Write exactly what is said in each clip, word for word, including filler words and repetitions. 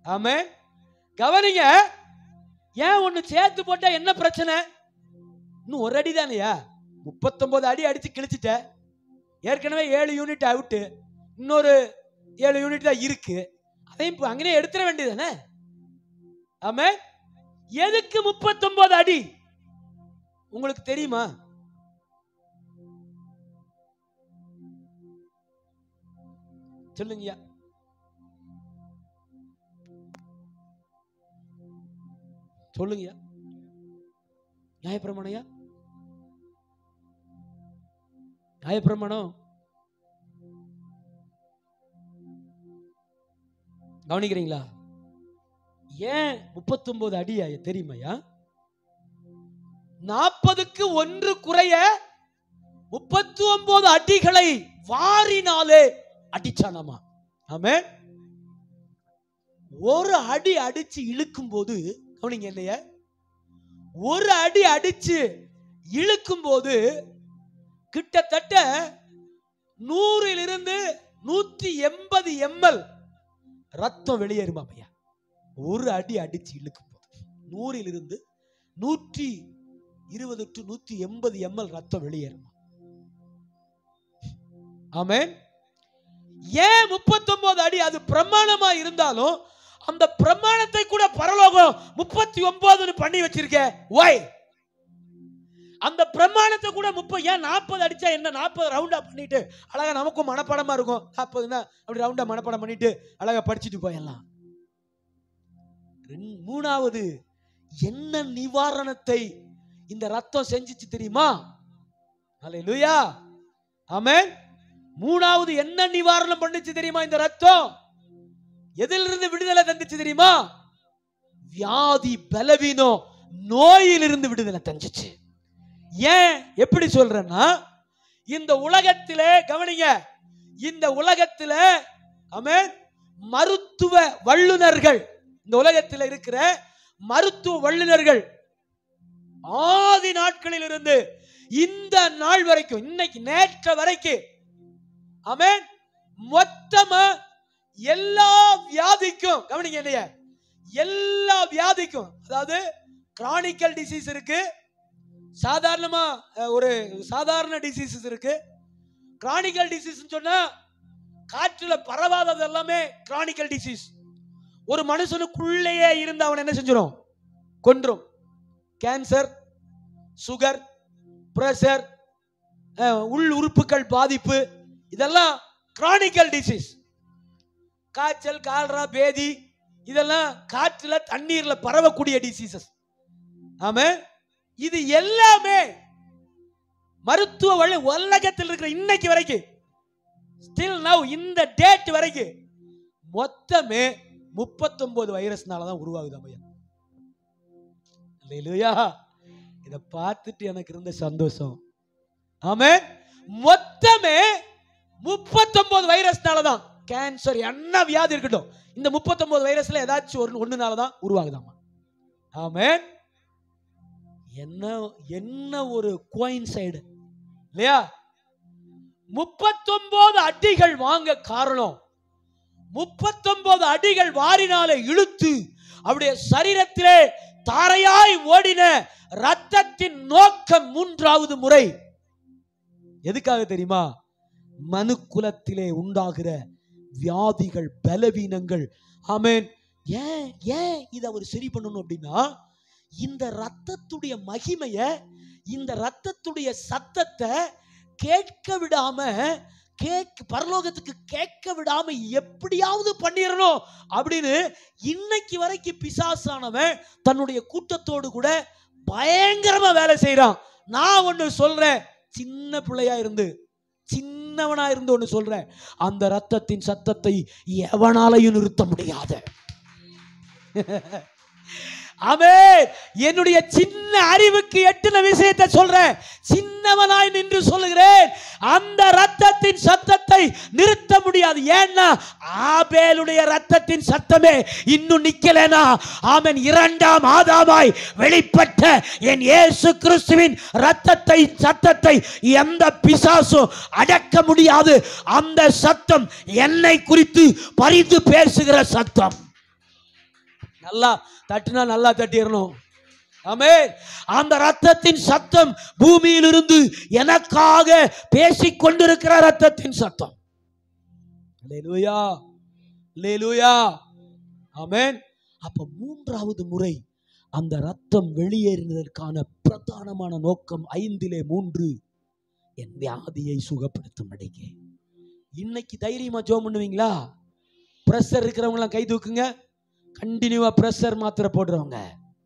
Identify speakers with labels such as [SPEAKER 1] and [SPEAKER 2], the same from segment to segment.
[SPEAKER 1] ஆமென். கவனிங்க, ஏன் ஒண்ணு சேர்த்து போட்டா என்ன பிரச்சனை? இன்னும் ஒரு அடி தானையா, முப்பத்தொன்பது அடி அடிச்சு கிழிச்சிட்ட. ஏற்கனவே ஏழு யூனிட் அவுட்டு, இன்னொரு ஏழு யூனிட் தான் இருக்கு. அதையும் அங்கே எடுத்துட வேண்டியதானே? ஆமென். எதுக்கு முப்பத்தொன்பது அடி உங்களுக்கு தெரியுமா? சொல்லுங்கய்யா. சொல்லுங்கய்யா. நியாயப்பிரமாணையா? நியாயப்பிரமாணம் கவனிக்கிறீங்களா? ஏன் முப்பத்தி ஒன்பது அடியா தெரியுமையா? நாற்பதுக்கு ஒன்று குறைய முப்பத்தி ஒன்பது அடிகளை வாரினாலே அடிச்சானாமா. ஆமென். ஒரு அடி அடிச்சு இழுக்கும் போது கவனிங்க இல்லைய, ஒரு அடி அடிச்சு இழுக்கும் போது கிட்டத்தட்ட நூறில் இருந்து நூற்றி எண்பது எம்எல் ரத்தம் வெளியேறுமா பையா. ஒரு அடி அடிச்சு இழுக்கும் போது நூறில் இருந்து நூற்றி இருபது டு நூற்றி எண்பது எம்எல் ரத்தம் வெளியேறுமா. ஆமென். ஏன் முப்பத்தி ஒன்பது அடி? அது பிரமாணமா இருந்தாலும் அந்த பிரமாணத்தை கூட பரலோகம் முப்பத்தி ஒன்பது பண்ணி வச்சிருக்க. ஒய் அந்த பிரமாணத்தை கூட முப்பது ஏன் நாற்பது அடிச்சா என்ன? நாற்பது ரவுண்டா பண்ணிட்டு அழகா நமக்கும் மனப்பாடமா இருக்கும். நாற்பதுன்னா அப்படி ரவுண்டா மனப்பாடம் பண்ணிட்டு அழகா படிச்சுட்டு போயிடலாம். மூணாவது என்ன நிவாரணத்தை இந்த ரத்தம் செஞ்சிச்சு தெரியுமா? அல்லேலூயா. ஆமென். மூணாவது என்ன நிவாரணம் பண்ணுச்சு தெரியுமா? இந்த ரத்தம் எதிலிருந்து விடுதலை தந்துச்சு தெரியுமா? வியாதி, பலவீனம், நோயிலிருந்து விடுதலை தந்துச்சு. ஏன் எப்படி சொல்றேன்னா, இந்த உலகத்திலே கவனிங்க, இந்த உலகத்திலே ஆமென் மருத்துவ வல்லுநர்கள், இந்த உலகத்தில் இருக்கிற மருத்துவ வல்லுநர்கள் ஆதி நாட்களில் இருந்து இந்த நாள் வரைக்கும், இன்னைக்கு நேற்று வரைக்கும் ஆமென் மொத்தமா எல்லா வியாதிக்கும் கவனிங்க இல்லையா, எல்லா வியாதிக்கும், அதாவது கிரானிக்கல் டிசீஸ் இருக்கு, சாதாரணமா ஒரு சாதாரண டிசீசஸ் இருக்கு. கிரானிக்கல் டிசீஸ் சொன்னா காற்றுல பரவாதது எல்லாமே கிரானிக்கல் டிசீஸ். ஒரு மனுஷனுக்குள்ளேயே இருந்து அவன் என்ன செஞ்சிடும்? கொன்றும். கேன்சர், சுகர், பிரஷர், உள் உறுப்புகள் பாதிப்பு, இதெல்லாம் கிரானிக்கல் டிசீஸ். காய்ச்சல், கால்ரா, பேதி, இதெல்லாம் காற்றுல தண்ணீர்ல பரவக்கூடிய டிசீசஸ். ஆமா, இது எல்லாமே மருத்துவ வழி உலகத்தில் இருக்கிற இன்னைக்கு வரைக்கும், ஸ்டில் நவ் இந்த டேட் வரைக்கும் மொத்தமே முப்பத்தி ஒன்பது வைரஸ்னால தான் உருவாகுது. ஐயா அல்லேலூயா. இத பார்த்துட்டு எனக்கு இருந்த சந்தோஷம். ஆமென். மொத்தமே முப்பத்தி ஒன்பது வைரஸ்னால தான். கேன்சர் என்ன வியாதி இருக்கட்டும், இந்த முப்பத்தி ஒன்பது வைரஸ்ல ஏதாச்சும் ஒரு ஒண்ணுனால தான் உருவாகுதாமா. ஆமென். என்ன என்ன ஒரு கோயின்சைடு இல்லையா? முப்பத்தி ஒன்பது அடிகள் வாங்க காரணம், முப்பத்தி ஒன்பது அடிகள் வாரினாலே இழுத்து அவருடைய சரீரத்திலே தாரையாய் ஓடின ரத்தத்தின் நோக்கம் மூன்றாவது முறை எதுக்காக தெரியுமா? மனு குலத்திலே உண்டாகிற வியாதிகள், பலவீனங்கள். ஆமென். ஏன் ஏன் இதை அவர் சரி பண்ணணும் அப்படின்னா, இந்த ரத்தத்துடைய மகிமைய, இந்த ரத்தத்துடைய சத்தத்தை கேட்க விடாம, கேட்க பரலோகத்துக்கு கேட்க விடாம எப்படியாவது பண்ணிடணும் அப்படின்னு இன்னைக்கு வரைக்கும் பிசாசானவன் தன்னுடைய கூட்டத்தோடு கூட பயங்கரமா வேலை செய்யறான். நான் ஒண்ணு சொல்றேன், சின்ன பிள்ளையா இருந்து சின்னவனா இருந்து ஒண்ணு சொல்றேன், அந்த ரத்தத்தின் சத்தத்தை எவனாலையும் நிறுத்த முடியாது. ஆமென். என்னுடைய சின்ன அறிவுக்கு எட்டுன விஷயத்தை சொல்றேன், சின்னவனாய் நின்று சொல்லுகிறேன், அந்த ரத்தத்தின் சத்தத்தை நிறுத்த முடியாது. ஏன்னா ஆபேலுடைய ரத்தத்தின் சத்தமே இன்னும் நிக்கலனா, ஆமென், இரண்டாம் ஆதாமாய் வெளிப்பட்ட என் இயேசு கிறிஸ்துவின் ரத்தத்தை சத்தத்தை எந்த பிசாசும் அடக்க முடியாது. அந்த சத்தம் என்னை குறித்து பரிந்து பேசுகிற சத்தம். நல்லா தட்டினா நல்லா தட்டிடணும். ஆமென். அந்த ரத்தத்தின் சத்தம் பூமியிலிருந்து எனக்காக பேசிக் கொண்டிருக்கிற ரத்தத்தின் சத்தம். அல்லேலூயா, அல்லேலூயா, ஆமென். அப்ப மூன்றாவது முறை அந்த ரத்தம் வெளியேறினதற்கான பிரதானமான நோக்கம் ஐந்திலே மூன்று, என் வியாதியை சுகப்படுத்தும்படிக்கு. இன்னைக்கு தைரியமா ஜெபம் பண்ணுவீங்களா? பிரஷர் இருக்கிறவங்க எல்லாம் கை தூக்குங்க. கண்டினியூவா பிரஷர் மாத்திரை போடுறவங்க,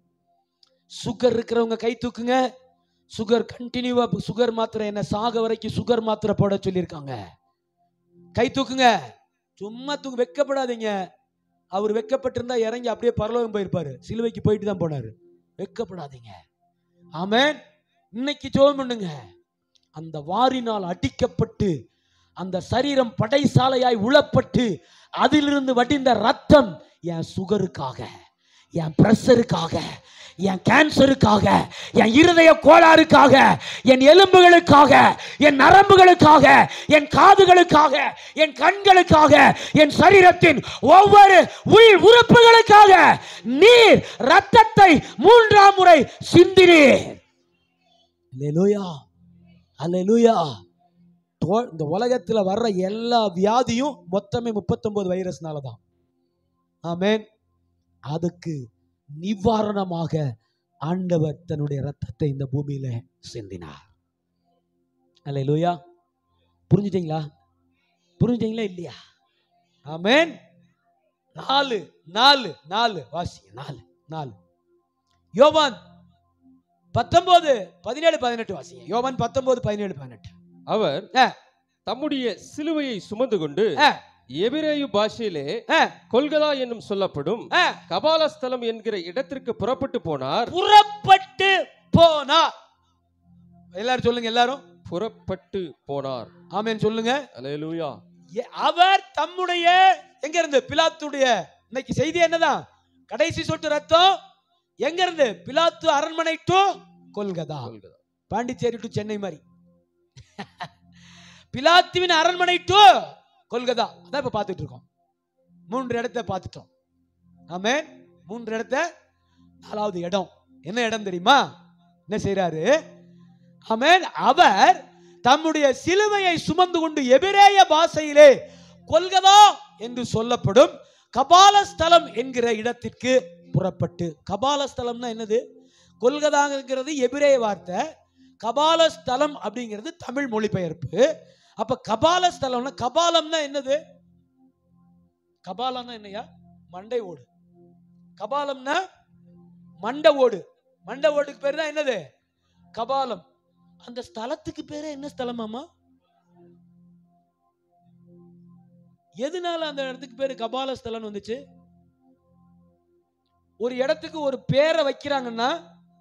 [SPEAKER 1] சுகர் இருக்கிறவங்க கை தூக்குங்க. சுகர் கண்டினியூவா சுகர் மாத்திரை, என்ன சாக வரைக்கும் சுகர் மாத்திரை போட சொல்லியிருக்காங்க. கை தூக்குங்க. சும்மா தூக்கு, வெக்கப்படாதீங்க. அவர் வெக்கப்பட்டிருந்தா இறங்கி அப்படியே பரலோகம் போயிருப்பாரு. சிலுவைக்கு போயிட்டு தான் போனாரு. வெக்கப்படாதீங்க. ஆமென். இன்னைக்கு ஜெபம் பண்ணுங்க. அந்த வாரினால் அடிக்கப்பட்டு அந்த சரீரம் படைசாலையாய் உளப்பட்டு அதிலிருந்து வடிந்த ரத்தம் என் சுகருக்காக, என் பிரஷருக்காக, என் கேன்சருக்காக, என் இருதய கோளாறுக்காக, என் எலும்புகளுக்காக, என் நரம்புகளுக்காக, என் காதுகளுக்காக, என் கண்களுக்காக, என் சரீரத்தின் ஒவ்வொரு உயிர் உறுப்புகளுக்காக நீர் ரத்தத்தை மூன்றாம் முறை சிந்தினீர். அல்லேலூயா, அல்லேலூயா. இந்த உலகத்தில் வர்ற எல்லா வியாதியும் மொத்தமே முப்பத்தொன்பது வைரஸ்னால தான். ஆமென். அதுக்கு நிவாரணமாக ஆண்டவர் தன்னுடைய ரத்தத்தை இந்த பூமியில சிந்தினார். அல்லேலூயா. புரிஞ்சுட்டீங்களா? புரிஞ்சுட்டீங்களா இல்லையா? ஆமென். நாலு நாலு நாலு வாசி நாலு நாலு யோவான் பத்தொன்பது பதினேழு பதினெட்டு வாசிங்க. யோவான் பத்தொன்பது பதினேழு பதினெட்டு.
[SPEAKER 2] அவர் தம்முடைய சிலுவையை சுமந்து கொண்டு எபிரேய பாஷையிலே கொல்கதா என்னும் சொல்லப்படும் கபாலஸ்தலம் என்கிற இடத்திற்கு புறப்பட்டு போனார்.
[SPEAKER 1] புறப்பட்டு போனார். எல்லாரும் சொல்லுங்க. எல்லாரும்
[SPEAKER 2] புறப்பட்டு போனார்.
[SPEAKER 1] ஆமென் சொல்லுங்க.
[SPEAKER 2] அல்லேலூயா.
[SPEAKER 1] அவர் தம்முடைய, எங்க இருந்து? பிலாத்துடைய. இன்னைக்கு செய்தி என்னதான்? கடைசி சொட்டு ரத்தம் எங்க இருந்து? பிலாத்து அரண்மனை to Golgotha. Pondicherry to Chennai மாதிரி. பிலாத்துவின் அரண்மனை டு கொல்கதா. அதான் இப்ப பார்த்துட்டு இருக்கோம். மூன்று இடத்தை பார்த்துட்டோம். ஆமென். மூன்று இடத்தை. நாலாவது இடம் என்ன இடம் தெரியுமா? என்ன செய்யறாரு? ஆமென். அவர் தம்முடைய சிலுவையை சுமந்து கொண்டு எபிரேய பாஷையிலே கொல்கதா என்று சொல்லப்படும் கபாலஸ்தலம் என்கிற இடத்திற்கு புறப்பட்டு. கபாலஸ்தலம்னா என்னது? கொல்கதாங்கிறது எபிரேய வார்த்தை, கபாலஸ்தலம் அப்படிங்கிறது தமிழ் மொழிபெயர்ப்பு. அப்ப கபாலஸ்தலம்னா, கபாலம்னா என்னது? கபாலம்னா என்னையா? மண்டை ஓடு. கபாலம்னா மண்டை ஓடு. மண்டை ஓடுக்கு பேர் தான் என்னது? கபாலம். அந்த ஸ்தலத்துக்கு பேரு என்ன ஸ்தலமாமா? எதனால அந்த இடத்துக்கு பேரு கபாலஸ்தலம் வந்துச்சு? ஒரு இடத்துக்கு ஒரு பேரை வைக்கிறாங்கன்னா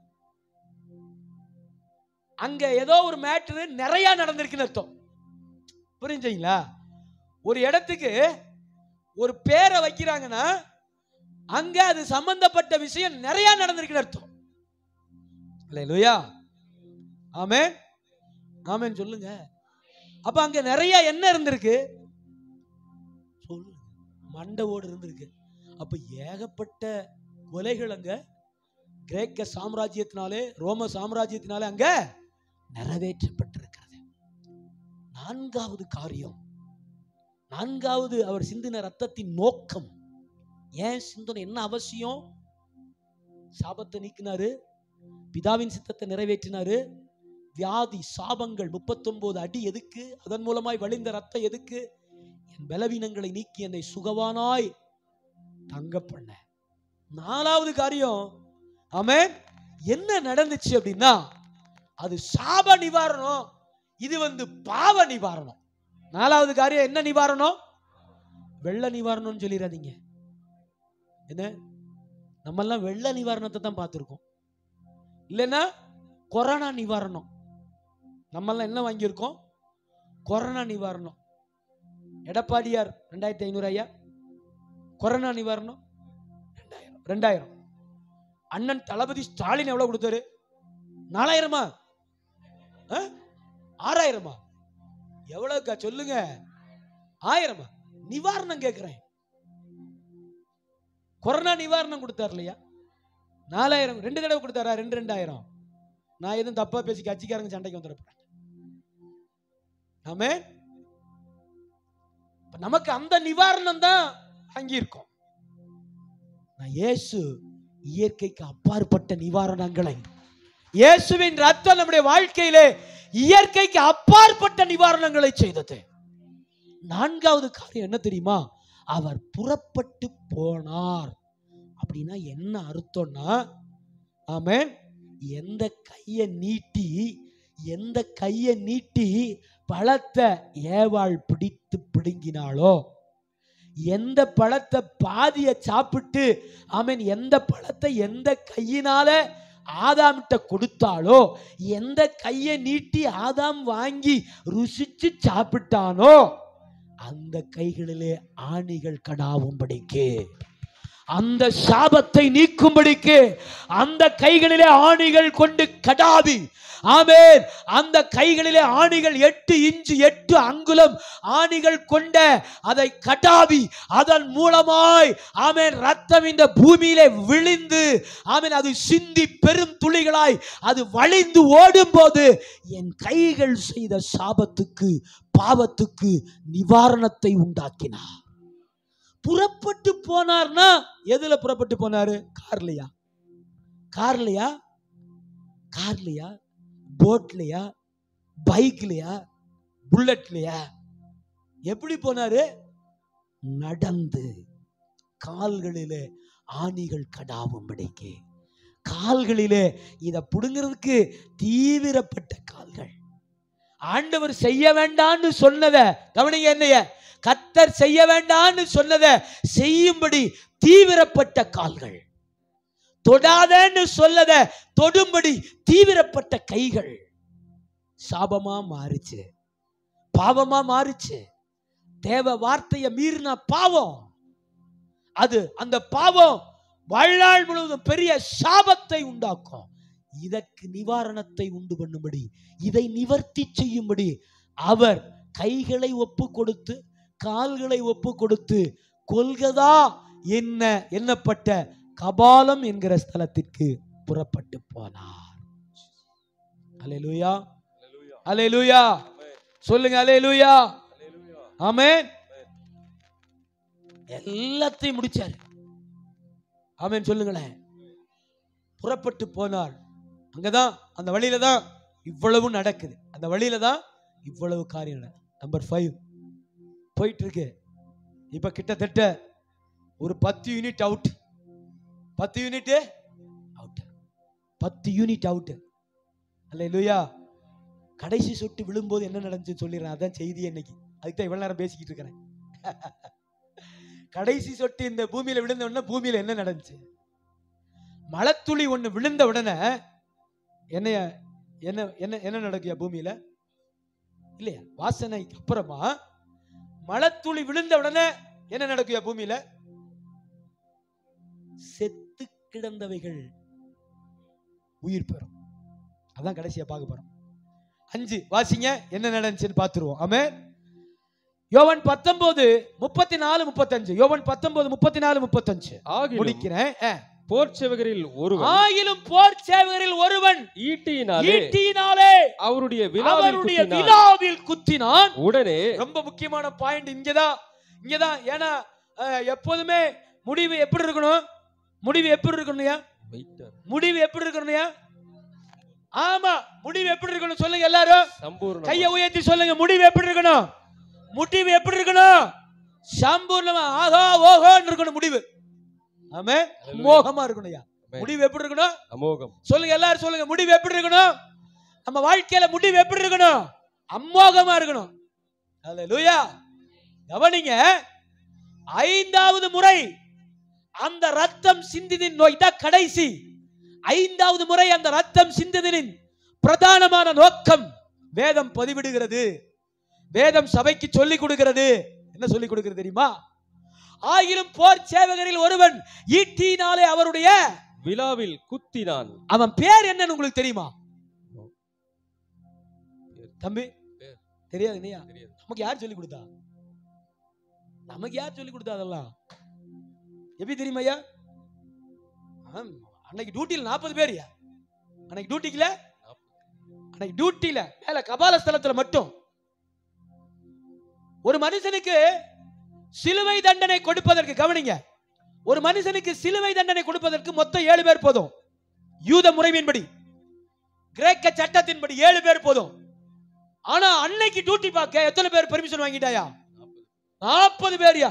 [SPEAKER 1] அங்க ஏதோ ஒரு மேட்டர் நிறைய நடந்திருக்குன்னு அர்த்தம். புரிஞ்சுங்களா? ஒரு இடத்துக்கு ஒரு பேரை வைக்கிறாங்கன்னா அங்க அது சம்பந்தப்பட்ட விஷயம் நிறைய நடந்திருக்குன்னு அர்த்தம். அல்லேலூயா. ஆமென். ஆமென் சொல்லுங்க. அப்ப அங்க நிறைய என்ன இருந்திருக்கு? சொல்லுங்க. மண்டை ஓடு இருந்திருக்கு. அப்ப ஏகப்பட்ட கொலைகள் அங்க கிரேக்க சாம்ராஜ்யத்தினாலே, ரோம சாம்ராஜ்யத்தினாலே அங்க நிறைவேற்றப்பட்டிருக்கிறது. நான்காவது காரியம், நான்காவது அவர் சிந்தின ரத்தத்தின் நோக்கம். ஏன் சிந்தனை? என்ன அவசியம்? சாபத்தை நீக்கினாரு, பிதாவின் சித்தத்தை நிறைவேற்றினாரு. வியாதி சாபங்கள் முப்பத்தொன்பது அடி எதுக்கு? அதன் மூலமாய் வழிந்த ரத்தம் எதுக்கு? என் பலவீனங்களை நீக்கி என்னை சுகவானாய் தங்க பண்ண. நாலாவது காரியம், ஆமென், என்ன நடந்துச்சு அப்படின்னா அது சாப நிவாரணம், இது வந்து பாவ நிவாரணம். நாலாவது காரியம் என்ன நிவாரணம்? வெள்ள நிவாரணம் சொல்லிடாதீங்க. என்ன, நம்ம எல்லாம் வெள்ள நிவாரணத்தை தான் பார்த்திருக்கோம். இல்லைன்னா கொரோனா நிவாரணம். நம்ம எல்லாம் என்ன வாங்கியிருக்கோம்? கொரோனா நிவாரணம். எடப்பாடியார் ரெண்டாயிரத்தி ஐநூறு ஐயா. கொரோனா நிவாரணம் ரெண்டாயிரம் ரெண்டாயிரம். அண்ணன் தளபதி ஸ்டாலின் எவ்வளவு கொடுத்தாரு? நாலாயிரமா? ஆறாயிரமா? எவ்வளவுக்கா சொல்லுங்க? ஆயிரமா? நிவாரணம் கேட்கிறேன். கொரோனா நிவாரணம் கொடுத்தார் இல்லையா? நாலாயிரம் ரெண்டு தடவை கொடுத்தாரா? ரெண்டு ரெண்டாயிரம். நான் எதுவும் தப்பா பேசி கட்சிக்காரங்க சண்டைக்கு வந்துடப்பேன். ஆமென். நமக்கு அந்த நிவாரணம் தான் அங்கே இருக்கும். இயேசு இயற்கைக்கு அப்பாற்பட்ட நிவாரணங்களை, இயேசுவின் ரத்தம் நம்முடைய வாழ்க்கையிலே இயற்கைக்கு அப்பாற்பட்ட நிவாரணங்களை செய்தது. நான்காவது காரியம் என்ன தெரியுமா? அவர் புறப்பட்டு போனார். அப்படின்னா என்ன அர்த்தம்னா, ஆமென், எந்த கையை நீட்டி எந்த கையை நீட்டி பழத்தை ஏவாள் பிடித்து பிடுங்கினாளோ, எந்த பழத்தை பாதிய சாப்பிட்டு, ஆமென், எந்த பழத்தை எந்த கையினால ஆதாம்கிட்ட கொடுத்தாலோ, எந்த கையை நீட்டி ஆதாம் வாங்கி ருசிச்சு சாப்பிட்டானோ, அந்த கைகளிலே ஆணிகள் கடாவும்படிக்கு, அந்த சாபத்தை நீக்கும்படிக்கு அந்த கைகளிலே ஆணிகள் கொண்டு கடாவி, ஆமென், அந்த கைகளிலே ஆணிகள் எட்டு இன்ச்சு எட்டு அங்குலம் ஆணிகள் கொண்ட அதை கடாவி, அதன் மூலமாய் ஆமென் ரத்தம் இந்த பூமியிலே விழிந்து, ஆமென், அது சிந்தி பெரும் துளிகளாய் அது வழிந்து ஓடும் போது என் கைகள் செய்த சாபத்துக்கு பாவத்துக்கு நிவாரணத்தை உண்டாக்கினார். புறப்பட்டு போனார்னா எதுல புறப்பட்டு போனாரு? கார்லையா? கார்லையா? கார்லையா? போட்லையா? பைக்லையா? புல்லட்லையா? எப்படி போனாரு? நடந்து, கால்களிலே ஆணிகள் கடாவும்படிக்கு. கால்களிலே இத புடுங்கிறதுக்கு தீவிரப்பட்ட கால்கள். ஆண்டவர் செய்ய வேண்டான்னு சொன்னத கவனிங்க, என்னைய கர்த்தர் செய்ய வேண்டான்னு சொன்னத செய்யும்படி தீவிரப்பட்ட கால்கள், தொடாதன்னு சொல்லத தொடும்படி தீவிரப்பட்ட கைகள். சாபமா மாறிச்சு, பாவமா மாறிச்சு. தேவ வார்த்தையை மீறின பாவம் அது, அந்த பாவம் வாழ்நாள் முழுவதும் பெரிய சாபத்தை உண்டாக்கும். இதற்கு நிவாரணத்தை உண்டு பண்ணும்படி, இதை நிவர்த்தி செய்யும்படி அவர் கைகளை ஒப்பு கொடுத்து கால்களை ஒப்பு கொடுத்து கொல்கதா என்ன எண்ணப்பட்ட கபாலம் என்கிற ஸ்தலத்திற்கு புறப்பட்டு போனார். அல்லேலூயா, அல்லேலூயா, சொல்லுங்க அல்லேலூயா, ஆமென். எல்லாத்தையும் முடிச்சார். ஆமென் சொல்லுங்களேன். புறப்பட்டு போனார். அங்கதான், அந்த வழியில தான் இவ்வளவு நடக்குது. அந்த வழியில தான் இவ்வளவு காரியம். நம்பர் ஃபைவ் போயிட்டு இருக்கு. இப்ப கிட்டத்தட்ட ஒரு பத்து யூனிட் அவுட். பத்து யூனிட் அவுட். பத்து யூனிட் அவுட். அல்லேலூயா. கடைசி சொட்டு விழும்போது என்ன நடந்துச்சு சொல்லிடுறேன். அதான் செய்தி இன்னைக்கு. அதுக்கு தான் இவ்வளவு நேரம் பேசிக்கிட்டு இருக்கிறேன். கடைசி சொட்டு இந்த பூமியில விழுந்த உடனே பூமியில என்ன நடந்துச்சு? மழைத்துளி ஒண்ணு விழுந்த உடனே என்ன என்ன என்ன என்ன நடக்குயா பூமியில? இல்லையா? வாசனைக்கு அப்புறமா மழைத்துளி விழுந்த உடனே என்ன நடக்குயா பூமியில? செத்து கிடந்தவைகள் உயிர் பெறும். அதான் கடைசியா பார்க்க போறோம். அஞ்சு வாசிங்க, என்ன நடந்துச்சுன்னு பார்த்துருவோம். ஆமென். யோவான் பத்தொன்பது முப்பத்தி நாலு முப்பத்தஞ்சு. யோவான் பத்தொன்பது முப்பத்தி நாலு முப்பத்தஞ்சு முடிக்கிறேன்.
[SPEAKER 2] போர் சேவகரில் ஒருவன்,
[SPEAKER 1] ஆகிலும் போர் சேவகரில் ஒருவன்
[SPEAKER 2] ஈட்டியினாலே
[SPEAKER 1] ஈட்டியினாலே
[SPEAKER 2] அவருடைய
[SPEAKER 1] அவருடைய விலாவில் குத்தினான்.
[SPEAKER 2] உடனே, ரொம்ப
[SPEAKER 1] முக்கியமான பாயிண்ட் இங்கதான், இங்கதான். ஏன்னா எப்போதுமே முடிவு எப்படி இருக்கணும்? முடிவு எப்படி இருக்கணும்? முடிவு எப்படி இருக்கணும்? ஆமா, முடிவு எப்படி இருக்கணும்? சொல்லுங்க எல்லாரும், கையை உயர்த்தி சொல்லுங்க. முடிவு எப்படி இருக்கணும்? முடிவு எப்படி இருக்கணும்? சம்பூர்ணமா ஆகா ஓஹோன்னு இருக்கணும் முடிவு. ஆமென். அமோகமா இருக்கணும். முடிவு எப்படி இருக்கணும்? அமோகம். சொல்லுங்க எல்லாரும் சொல்லுங்க. முடிவு எப்படி இருக்கணும்? நம்ம வாழ்க்கையில முடிவு எப்படி இருக்கணும்? அமோகமா இருக்கணும். அல்லேலூயா. கவனிங்க, ஐந்தாவது முறை அந்த ரத்தம் சிந்தினின் நோய் தான் கடைசி. ஐந்தாவது முறை அந்த ரத்தம் சிந்தினின் பிரதானமான நோக்கம் வேதம் பதிவிடுகிறது. வேதம் சபைக்கு சொல்லிக் கொடுக்கிறது. என்ன சொல்லிக் கொடுக்கிறது தெரியுமா? ஆகிலும் போர் சேவகரில் ஒருவன் ஈட்டினாலே அவருடைய
[SPEAKER 2] விலாவில் குத்தினான்.
[SPEAKER 1] அவன் பேர் என்னன்னு உங்களுக்கு தெரியுமா தம்பி? தெரியாது. இல்லையா? நமக்கு யார் சொல்லிக் கொடுத்தா? நமக்கு யார் சொல்லிக் கொடுத்தா? அதெல்லாம் எப்படி தெரியுமா ஐயா? அன்னைக்கு டியூட்டியில் நாற்பது பேர்யா. அன்னைக்கு டியூட்டில அன்னைக்கு டியூட்டில மேல கபால ஸ்தலத்துல மட்டும் ஒரு மனுஷனுக்கு சிலுவை தண்டனை கொடுப்பதற்கு, கவனிங்க, ஒரு மனுஷனுக்கு சிலுவை தண்டனை கொடுப்பதற்கு மொத்தம் ஏழு பேர் போதும். யூத முறைமையின்படி, கிரேக்க சட்டத்தின்படி ஏழு பேர் போதும். ஆனா அன்னைக்கு டியூட்டி பார்க்க எத்தனை பேர் பெர்மிஷன் வாங்கிட்டாயா? நாற்பது பேர்யா.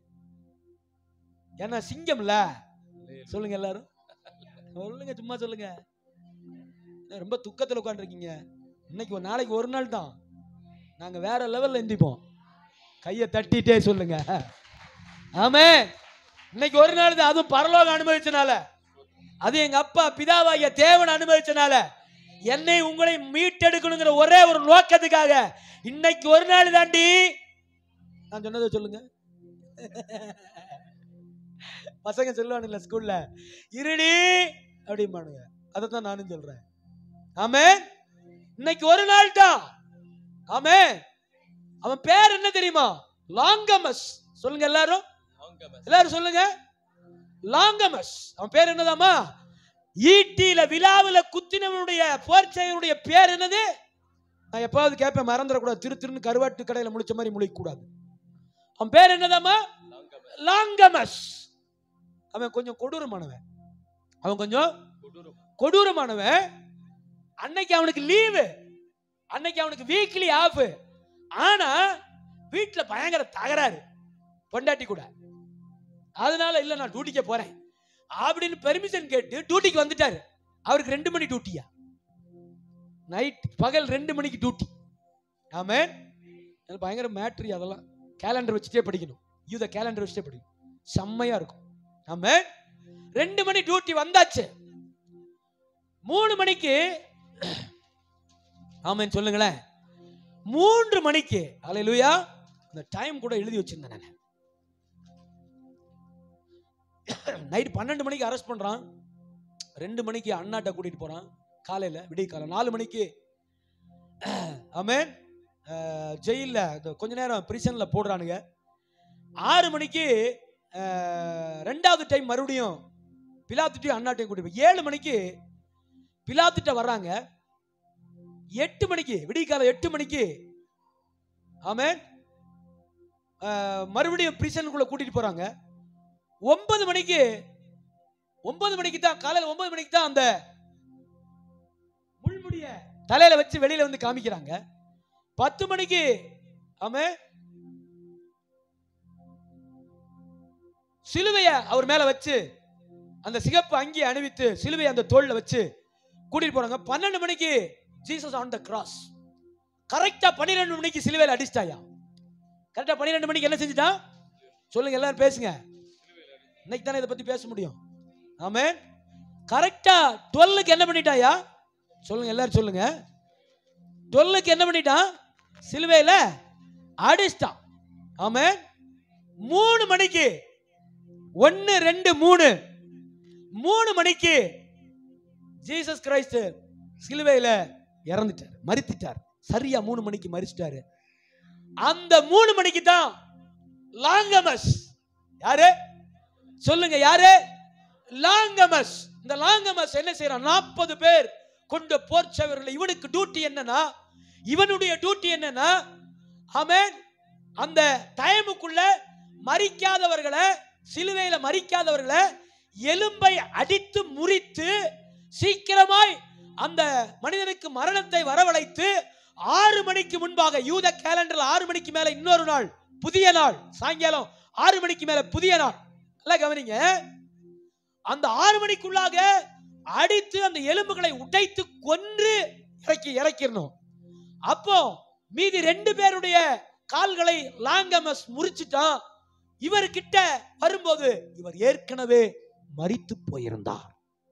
[SPEAKER 1] என்ன சிங்கம்ல? சொல்லுங்க எல்லாரும், சொல்லுங்க, சும்மா சொல்லுங்க. ரொம்ப துக்கத்தில் உட்காந்துருக்கீங்க. இன்னைக்கு ஒரு நாளைக்கு ஒரு நாள் தான், நாங்க வேற லெவல்ல எந்திப்போம். கையை தட்டிட்டே சொல்லுங்க ஆமே. இன்னைக்கு ஒரு நாள் தான், அதுவும் பரலோகம் அனுபவிச்சனால, அது எங்க அப்பா பிதாவாகிய தேவன் அனுபவிச்சனால, என்னை உங்களை மீட்டெடுக்கணுங்கிற ஒரே ஒரு நோக்கத்துக்காக இன்னைக்கு ஒரு நாள் தாண்டி நான் சொன்னதை சொல்லுங்க. பசங்க சொல்லுவானுங்களா ஸ்கூல்ல, இருடி அப்படிம்பானுங்க, அதைத்தான் நானும் சொல்றேன். ஆமே, இன்னைக்கு ஒரு நாள் தான். ஆமே. அவன் பேர் என்ன தெரியுமா? லாங்கமஸ். சொல்லுங்க எல்லாரும், எல்லாரும் சொல்லுங்க, லாங்கமஸ். அவன் பேர் என்னதாமா? ஈட்டியில விழாவில குத்தினவனுடைய போர்ச்செயலுடைய பேர் என்னது? நான் எப்பாவது கேட்பேன், மறந்துடக்கூடாது. திரு திருன்னு கருவாட்டு கடையில முழிச்ச மாதிரி முழிக்க கூடாது. அவன் பேர் என்னதாமா? லாங்கமஸ். அவன் கொஞ்சம் கொடூரமானவன். அவன் கொஞ்சம் கொடூரமானவன். அன்னைக்கு அவனுக்கு லீவு, அன்னைக்கு அவனுக்கு வீக்லி ஆஃப். ஆனா வீட்டுல பயங்கர தகராறு பொண்டாட்டி கூட. அதனால இல்ல நான் டியூட்டிக்கு போறேன் அப்படின்னு பெர்மிஷன் கேட்டு டியூட்டிக்கு வந்துட்டாரு. அவருக்கு ரெண்டு மணி டியூட்டியா? நைட் பகல் ரெண்டு மணிக்கு டியூட்டி. ஆமே. பயங்கர மேட்ரி. அதெல்லாம் கேலண்டர் வச்சுட்டே படிக்கணும். யூத கேலண்டர் வச்சுட்டே படிக்கணும், செம்மையா இருக்கும். ஆமே. ரெண்டு மணி டியூட்டி வந்தாச்சு. மூணு மணிக்கு, ஆமேன் சொல்லுங்களேன், மூன்று மணிக்கு, அல்லேலூயா, அந்த டைம் கூட எழுதி வச்சிருந்தேன் நான். நைட் பன்னெண்டு மணிக்கு அரெஸ்ட் பண்றான். ரெண்டு மணிக்கு அண்ணாட்ட கூட்டிட்டு போறான். காலையில விடிய காலம் நாலு மணிக்கு ஆமேன் ஜெயில கொஞ்ச நேரம் பிரிசன்ல போடுறானுங்க. ஆறு மணிக்கு ரெண்டாவது டைம் மறுபடியும் பிலாத்துட்டையும் அண்ணாட்டையும் கூட்டிட்டு போய் ஏழு மணிக்கு பிலாத்துட்ட வர்றாங்க. எட்டு மணிக்கு விடிய காலம் எட்டு மணிக்கு ஆமேன் மறுபடியும் பிரிசனுக்குள்ள கூட்டிட்டு போறாங்க. ஒன்பது மணிக்கு ஒன்பது மணிக்கு தான் காலையில் ஒன்பது மணிக்கு தான் அந்த முள்முடிய தலையில வச்சு வெளியில வந்து காமிக்கிறாங்க. பத்து மணிக்கு ஆமே சிலுவைய அவர் மேல வச்சு அந்த சிகப்பு அங்கி அணிவித்து சிலுவையை அந்த தோல்ல வச்சு கூட்டிட்டு போறாங்க. பன்னெண்டு மணிக்கு ஜீசஸ் ஆன் த கிராஸ். கரெக்டா பன்னிரெண்டு மணிக்கு சிலுவையில் அடிச்சிட்டாயா? கரெக்டா பன்னிரெண்டு மணிக்கு என்ன செஞ்சுட்டான்? சொல்லுங்க எல்லாரும் பேசுங்க. இன்னைக்கு தானே இதை பத்தி பேச முடியும். ஆமென். கரெக்டா டுவெல்லுக்கு என்ன பண்ணிட்டாயா? சொல்லுங்க எல்லாரும் சொல்லுங்க. டுவெல்லுக்கு என்ன பண்ணிட்டான்? சிலுவையில அடிச்சிட்டான். ஆமென். மூணு மணிக்கு ஒன்னு ரெண்டு மூணு மூணு மணிக்கு ஜீசஸ் கிரைஸ்ட் சிலுவையில இறந்துட்டார், மரித்துட்டார். சரியா மூணு மணிக்கு மரிச்சிட்டாரு. அந்த மூணு மணிக்கு தான் லாங்கமஸ். யாரு சொல்லுங்க? யாரு? லாங்கமஸ். இந்த லாங்கமஸ் என்ன செய்யறான்? நாற்பது பேர் கொண்ட போர்ச்சவர்கள். இவனுக்கு டியூட்டி என்னன்னா, இவனுடைய டியூட்டி என்னன்னா, ஆமென், அந்த டைமுக்குள்ள மரிக்காதவர்களை, சிலுவையில மரிக்காதவர்களை எலும்பை அடித்து முறித்து சீக்கிரமாய் அந்த மனிதனுக்கு மரணத்தை வரவழைத்து ஆறு மணிக்கு முன்பாக, யூத கேலண்டர்ல ஆறு மணிக்கு மேல இன்னொரு நாள், புதிய நாள், சாயங்காலம் ஆறு மணிக்கு மேல புதிய நாள். நல்லா கவனிங்க. அந்த ஆறு மணிக்குள்ளாக அடித்து அந்த எலும்புகளை உடைத்து கொன்று இறக்கி இறக்கிடணும். அப்போ மீதி ரெண்டு பேருடைய கால்களை லாங்கமஸ் முறிச்சிட்டான். இவர் கிட்ட வரும்போது இவர் ஏற்கனவே மரித்து போயிருந்தார்.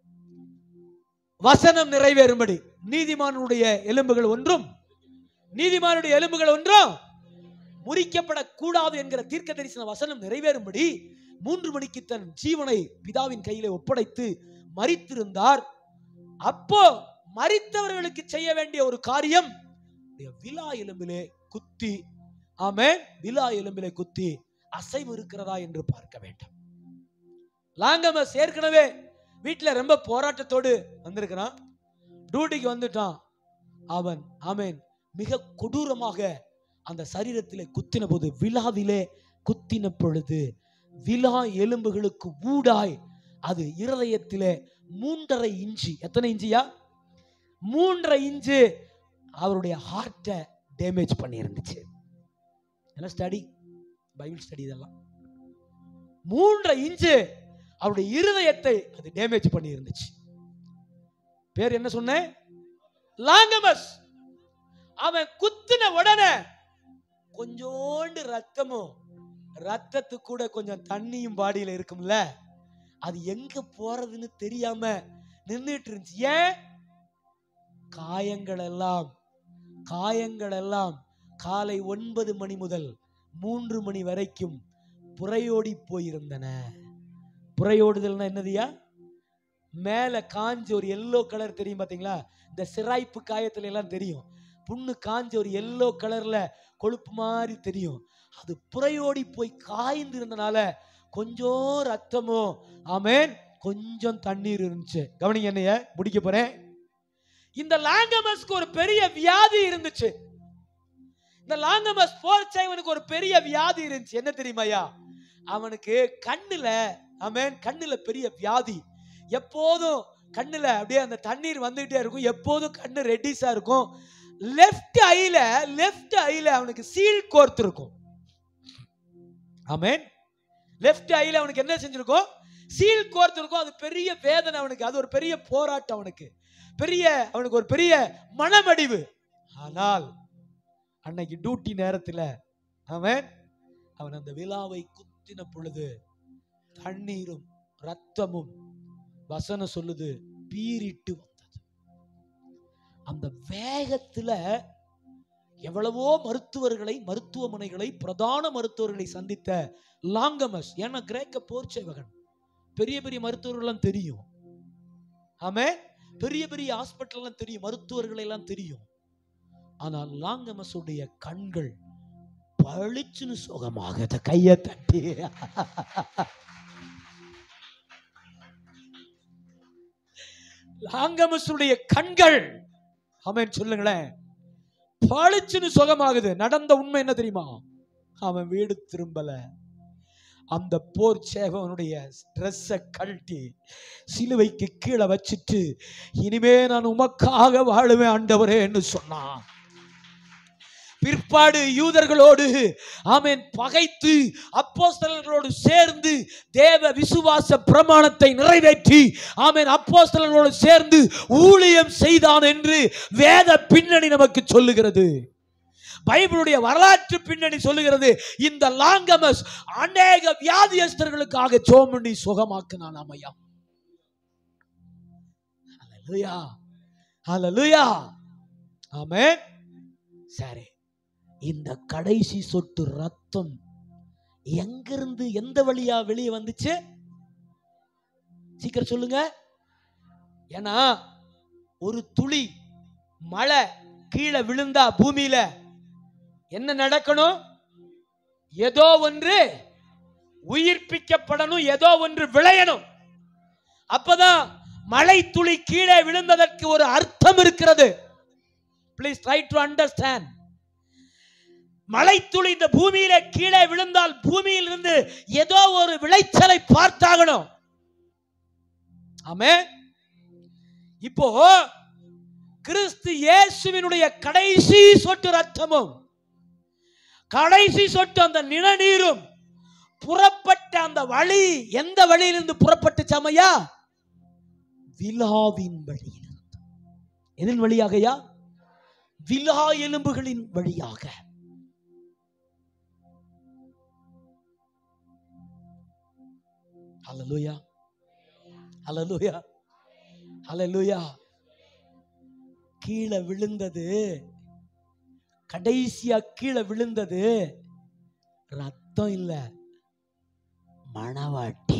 [SPEAKER 1] வசனம் நிறைவேறும்படி நீதிமானுடைய எலும்புகள் ஒன்றும் நீதிமானுடைய எலும்புகள் ஒன்றும் முறிக்கப்படக்கூடாது என்கிற தீர்க்க தரிசன வசனம் நிறைவேறும்படி மூன்று மணிக்கு தன் ஜீவனை பிதாவின் கையிலே ஒப்படைத்து மரித்திருந்தார். அப்போ மரித்தவர்களுக்கு செய்ய வேண்டிய ஒரு காரியம், விலா எலும்பிலே குத்தி, ஆமென், விலா எலும்பிலே குத்தி அசைவு இருக்கிறதா என்று பார்க்க வேண்டும். லாங்கமஸ் ஏற்கனவே வீட்டுல ரொம்ப போராட்டத்தோடு வந்திருக்கிறான். டியூட்டிக்கு வந்துட்டான். அவன் ஆமென் மிக கொடூரமாக அந்த சரீரத்திலே குத்தின போது, விழாவிலே குத்தின பொழுது விழா எலும்புகளுக்கு ஊடாய் அது இருதயத்திலே மூன்றரை இன்ச்சு, எத்தனை இன்ச்சியா? மூன்றரை இன்ச்சு அவருடைய ஹார்ட்டை டேமேஜ் பண்ணி இருந்துச்சு. எல்லாம் ஸ்டடி, பைபிள் ஸ்டடி இதெல்லாம். மூன்றரை இன்ச்சு அவருடைய இருதயத்தை அது டேமேஜ் பண்ணி இருந்துச்சு. பேர் என்ன சொன்னேன்? லாங்கமஸ். அவன் குத்தின உடனே கொஞ்சோண்டு ரத்தமும், ரத்தத்து கூட கொஞ்சம் தண்ணியும் பாடியில இருக்கும்ல, அது எங்க போறதுன்னு தெரியாம நின்றுட்டு இருந்துச்சு. ஏன்? காயங்கள் எல்லாம் காயங்கள் எல்லாம் காலை ஒன்பது மணி முதல் மூன்று மணி வரைக்கும் புறையோடி போயிருந்தன. புறையோடுதல்னா என்னதுயா? மேல காஞ்ச ஒரு எல்லோ கலர் தெரியும் பாத்தீங்களா? இந்த சிராய்ப்பு காயத்துல எல்லாம் தெரியும். புண்ணு காஞ்ச ஒரு எல்லோ கலர்ல கொழுப்பு மாதிரி தெரியும். அது புறையோடி போய் காய்ந்து இருந்தனால கொஞ்சம் ரத்தமும் ஆமென் கொஞ்சம் தண்ணீர் இருந்துச்சு. கவனிங்க, என்னைய முடிக்க போறேன். இந்த லாங்கமஸ்க்கு ஒரு பெரிய வியாதி இருந்துச்சு. இந்த லாங்கமஸ் போர்ச்சைவனுக்கு ஒரு பெரிய வியாதி இருந்துச்சு. என்ன தெரியுமாயா? அவனுக்கு கண்ணுல ஆமென் கண்ணுல பெரிய வியாதி. எப்போதும் கண்ணுல அப்படியே அந்த தண்ணீர் வந்துகிட்டே இருக்கும். எப்போதும் கண்ணு ரெட்டிஸா இருக்கும். லெஃப்ட் ஐல லெஃப்ட் ஐல அவனுக்கு சீல் கோர்த்து இருக்கும். ஆமென். லெஃப்ட் ஐல அவனுக்கு என்ன செஞ்சிருக்கும்? சீல் கோர்த்து இருக்கும். அது பெரிய வேதனை அவனுக்கு. அது ஒரு பெரிய போராட்டம் அவனுக்கு. பெரிய அவனுக்கு ஒரு பெரிய மனமடிவு. ஆனால் அன்னைக்கு டியூட்டி நேரத்துல ஆமென் அவன் அந்த விழாவை குத்தின பொழுது தண்ணீரும் ரத்தமும் வசனம் சொல்லுது பீரிட்டு வந்தது. அந்த வேகத்துல எவ்வளவோ மருத்துவர்களை மருத்துவமனைகளை பிரதான மருத்துவர்களை சந்தித்த லாங்கமஸ், ஏன்னா கிரேக்க போர்ச்சேவகன், பெரிய பெரிய மருத்துவர்கள் தெரியும். ஆமென். பெரிய பெரிய ஹாஸ்பிட்டல் எல்லாம் தெரியும், மருத்துவர்கள் எல்லாம் தெரியும். ஆனால் லாங்கமஸ் உடைய கண்கள் பளிச்சுன்னு சுகமாக கையை தட்டி லாங்கமஸுடைய கண்கள் ஆமென் சொல்லுங்களேன் பளிச்சுன்னு சுகமாகுது. நடந்த உண்மை என்ன தெரியுமா? அவன் வீடு திரும்பல. அந்த போர் சேவனுடைய ட்ரெஸ்ஸை கழட்டி சிலுவைக்கு கீழே வச்சிட்டு இனிமே நான் உமக்காக வாழுவேன் ஆண்டவரே என்று சொன்னான். பிற்பாடு யூதர்களோடு ஆமென் பகைத்து அப்போஸ்தலர்களோடு சேர்ந்து தேவ விசுவாச பிரமாணத்தை நிறைவேற்றி ஆமென் அப்போஸ்தலர்களோடு சேர்ந்து ஊழியம் செய்தான் என்று வேத பின்னணி நமக்கு சொல்லுகிறது. பைபிளுடைய வரலாற்று பின்னணி சொல்லுகிறது. இந்த லாங்கமஸ் அநேக வியாதியஸ்தர்களுக்காக சோமண்டி சுகமாக்கினான். ஐயா ஹல்லேலூயா ஹல்லேலூயா ஆமென். சரி, இந்த கடைசி சொட்டு ரத்தம் எங்கிருந்து எந்த வழியா வெளியே வந்துச்சு? சீக்கிரம் சொல்லுங்க. ஏன்னா ஒரு துளி மழை கீழே விழுந்தா பூமியில என்ன நடக்கணும்? ஏதோ ஒன்று உயிர்ப்பிக்கப்படணும், ஏதோ ஒன்று விளையணும். அப்பதான் மழை துளி கீழே விழுந்ததற்கு ஒரு அர்த்தம் இருக்கிறது. Please try to understand. மழை துளி இந்த பூமியில கீழே விழுந்தால் பூமியில் இருந்து ஏதோ ஒரு விளைச்சலை பார்த்தாகணும். ஆமென். இப்போ கிறிஸ்து இயேசுவினுடைய கடைசி சொட்டு ரத்தமும் கடைசி சொட்டு அந்த நிணநீரும் புறப்பட்ட அந்த வழி எந்த வழியிலிருந்து புறப்பட்டு சமையா? விழாவின் வழியிலிருந்து. எதன் வழியாகயா? விழா எலும்புகளின் வழியாக. ஹல்லேலூயா ஹல்லேலூயா ஹல்லேலூயா. கீழே விழுந்தது, கடைசியா கீழே விழுந்தது ரத்தம் இல்ல, மணவாட்டி.